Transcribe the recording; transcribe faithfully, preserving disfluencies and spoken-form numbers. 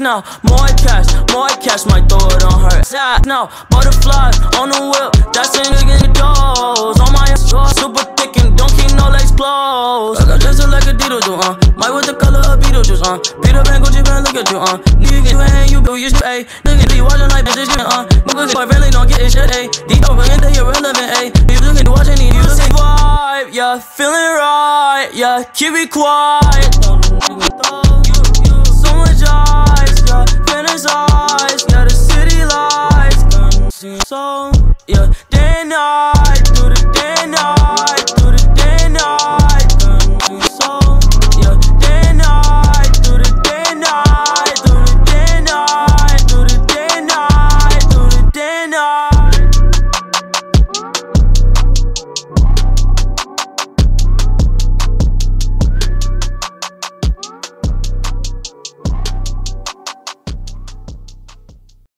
now, more cash, more cash, might throw it on her. Side now, butterfly on the whip, that's in the doors. On my ass, super thick and don't keep no legs closed. I got dressed up like a Dito do, uh. Might with the color of Beetlejuice, uh. Peter Pan, Gucci Pan, look at you, uh. Nigga get you and you do you shit, ayy. Nigga be watching like this shit, uh. Nigga get really don't get this shit, ayy. Dito, but they irrelevant, ayy. You looking to watch any, you looking vibe, yeah, feeling right, yeah, keep it quiet.